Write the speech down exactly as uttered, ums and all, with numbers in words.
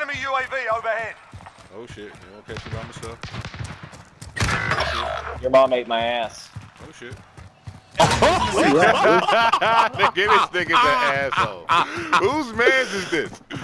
Enemy U A V overhead. Oh shit, you don't catch it by myself. Your mom ate my ass. Oh shit. Nigga, this nigga's an asshole. Whose man's is this?